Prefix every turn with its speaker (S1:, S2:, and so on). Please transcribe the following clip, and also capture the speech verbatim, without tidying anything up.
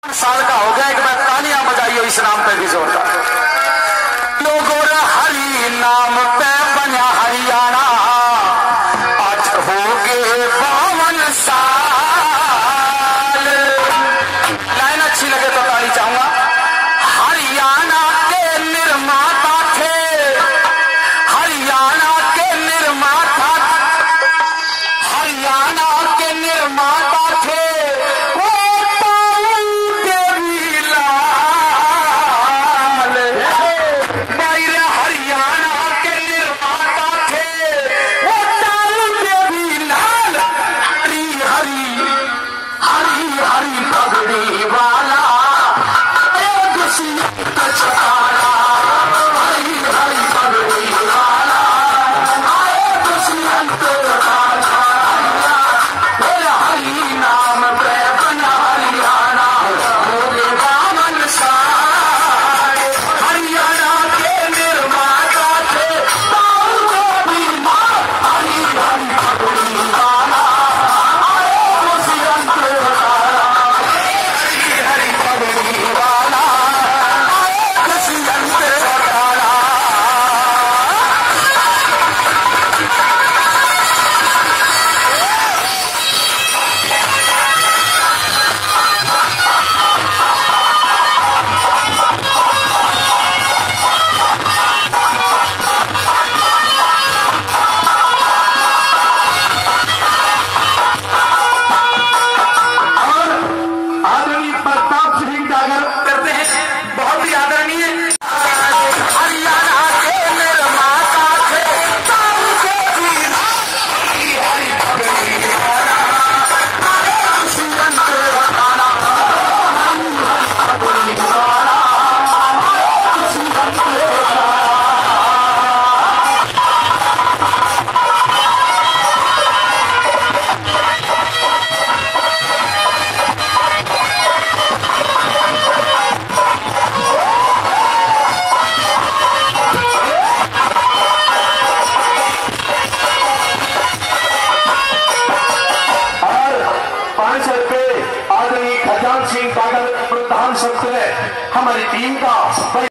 S1: साल का हो गया, एक बार तालियां बजाइए इस नाम पे भी जोरदार। लोगों रे हरि नाम पे बना हरियाणा, आज हो गए बावन साल। लाइन अच्छी लगे तो ताली चाहूंगा। हरियाणा के निर्माता थे, हरियाणा के निर्माता, हरियाणा के निर्माता थे प्रधान शख्स है हमारी टीम का।